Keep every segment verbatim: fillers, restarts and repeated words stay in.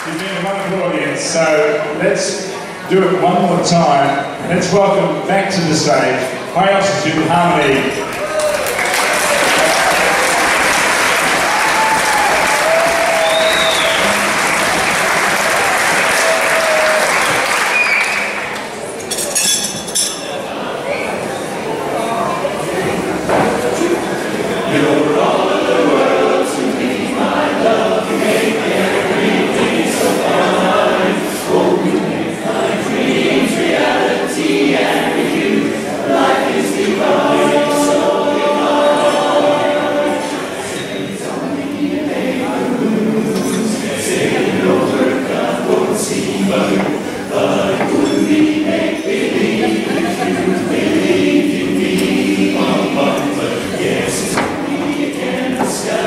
You've been a wonderful audience, so let's do it one more time. Let's welcome back to the stage High Altitude Harmony. Sky.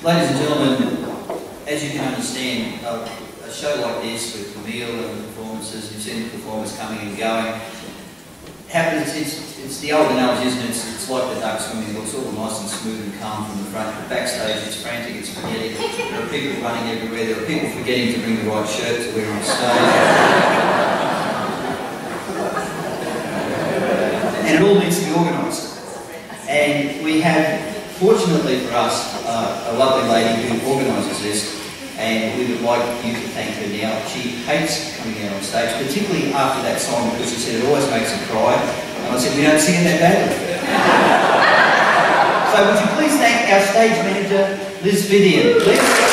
Ladies and gentlemen, as you can understand, a, a show like this with the meal and the performances, you've seen the performers coming and going, happens, it's, it's the old analogy, isn't it? It's, it's like the duck swimming, it looks all nice and smooth and calm from the front, but backstage it's frantic, it's frenetic, there are people running everywhere, there are people forgetting to bring the right shirt to wear on stage. And it all needs to be organised. And we have, fortunately for us, uh, a lovely lady who organises this, and we would like you to thank her now. She hates coming out on stage, particularly after that song, because she said it always makes her cry. And I said, we don't sing it that badly. So would you please thank our stage manager, Liz Vivian, please?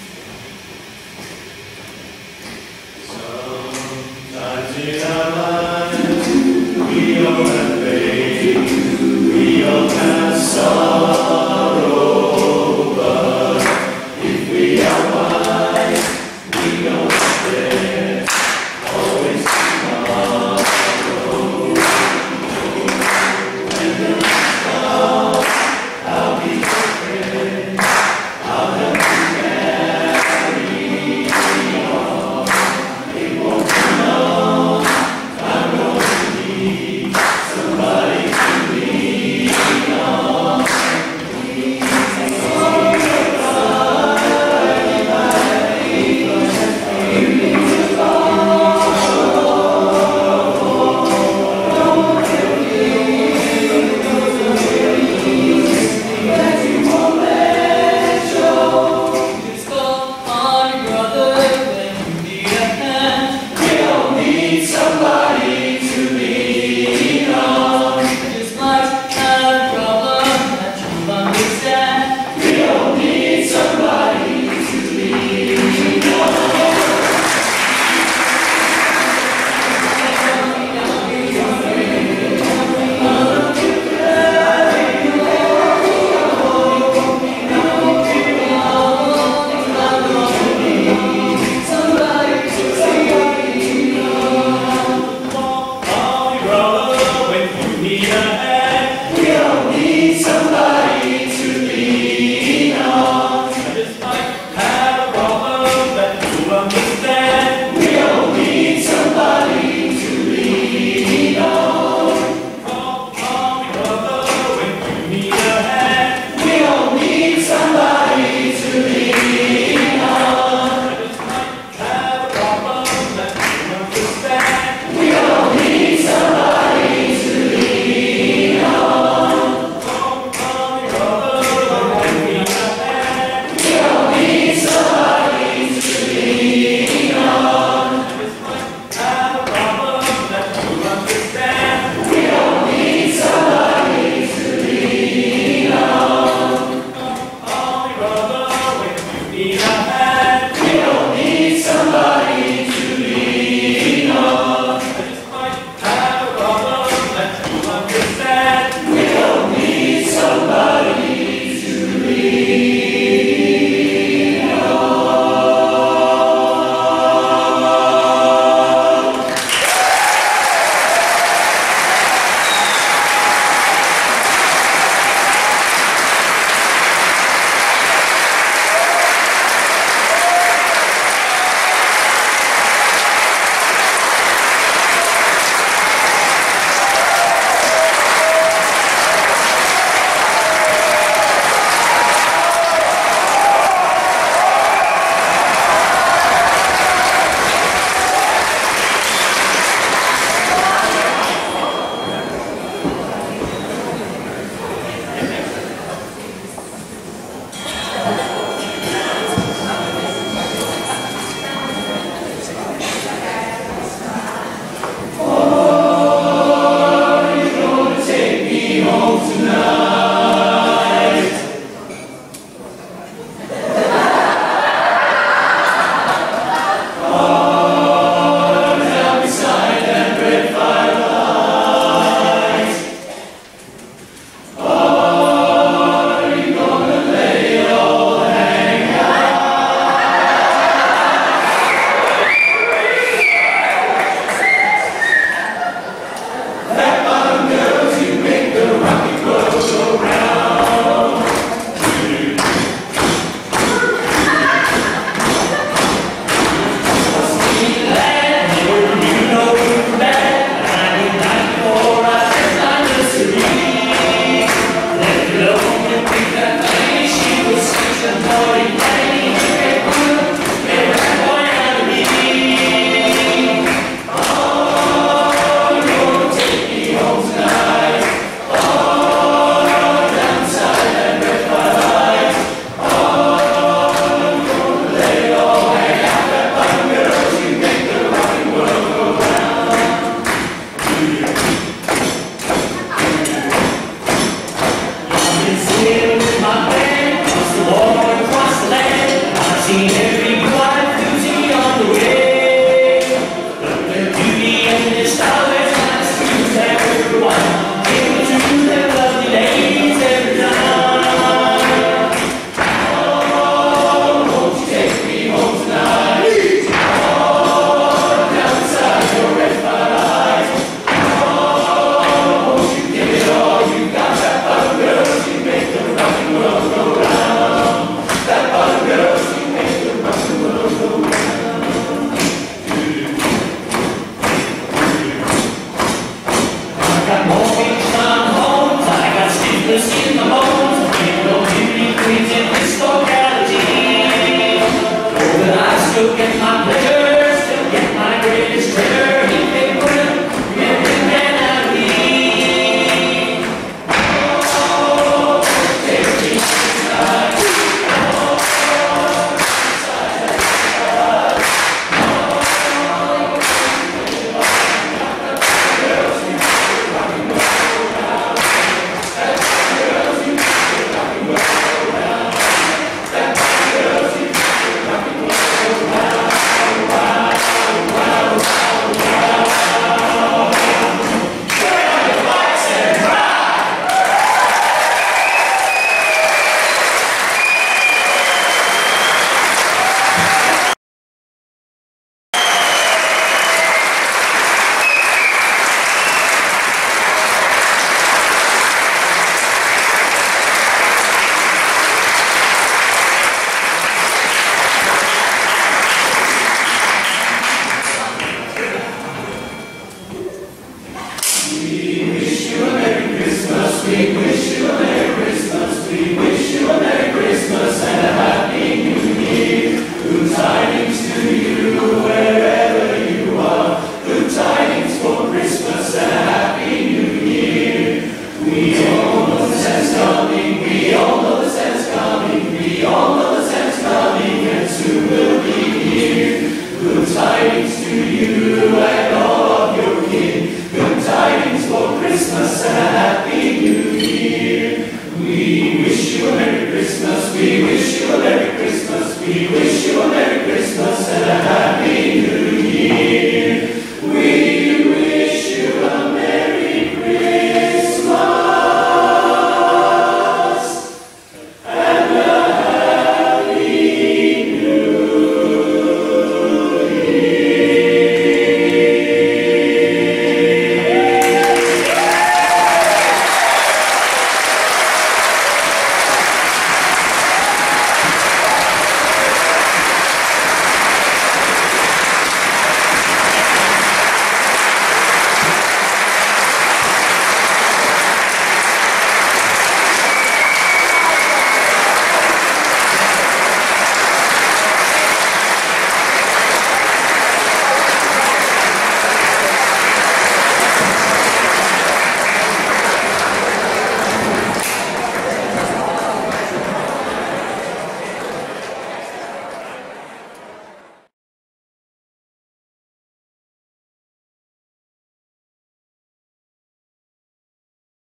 Sometimes in our lives